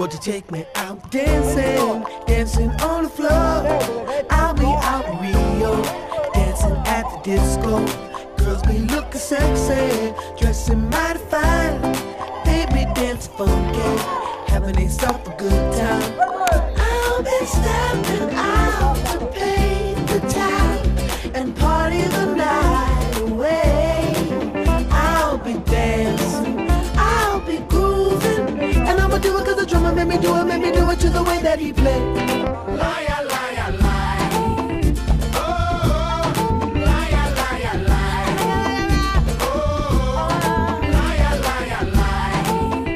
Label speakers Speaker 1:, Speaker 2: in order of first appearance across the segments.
Speaker 1: Won't you take me out dancing, dancing on the floor? I'll be out in Rio, dancing at the disco. Girls be looking sexy, dressing mighty fine. They be dancing funky, having themselves a good time. I'll be stepping out to pay the time and party the night away. I'll be dancing, I'll be grooving, and I'ma do it 'cause the drummer made me do it to the way that he played. Liar, liar, lie. Oh, liar, liar, lie. Oh, liar, liar, lie.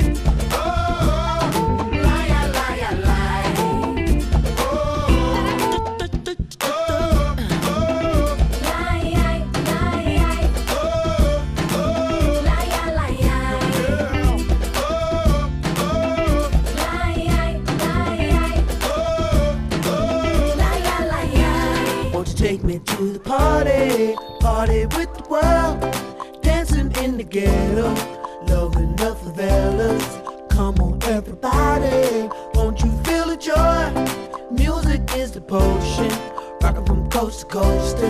Speaker 1: Oh, liar, liar, lie. Won't you take me to the party, party with the world, dancing in the ghetto, loving the favelas. Come on everybody, won't you feel the joy? Music is the potion, rocking from coast to coast.